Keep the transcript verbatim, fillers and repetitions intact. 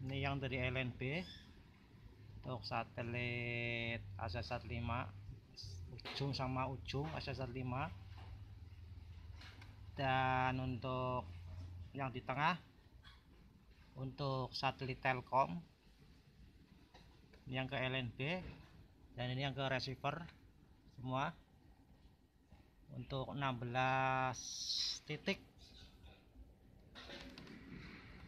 Ini yang dari L N B untuk satelit ASAT lima, ujung sama ujung ASAT lima. Dan untuk yang di tengah untuk satelit Telkom, ini yang ke L N B, dan ini yang ke receiver semua untuk enam belas titik